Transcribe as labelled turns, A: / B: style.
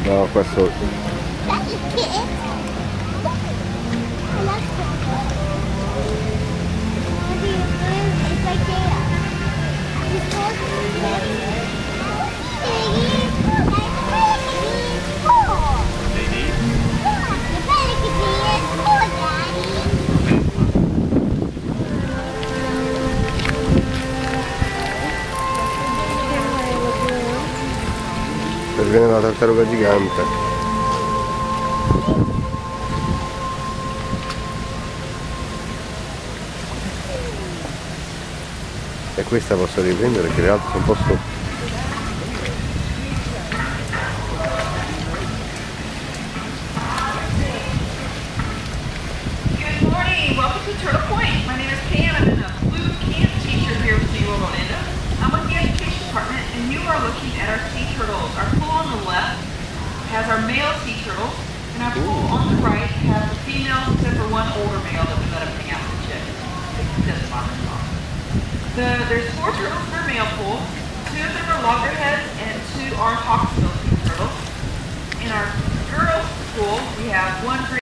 A: No, qua sotto.
B: That is kitten. I love kitten. It's right there. It's supposed to be there.
A: Per viene una tartaruga gigante. E questa posso riprendere perché le altre sono un po' sotto.
C: Good morning. Welcome to Turtle Point. My name is Pam. I'm in a blue camp t-shirt here with SeaWorld Orlando. I'm with the education department, and you are looking at our sea turtles. Our pool on the left has our male sea turtles, and our pool on the right has the females, except for one older male that we let him hang out with the chicks. He doesn't bother us off. There's 4 turtles in our male pool. 2 of them are loggerheads, and 2 are hawksbill sea turtles. In our girls' pool, we have 1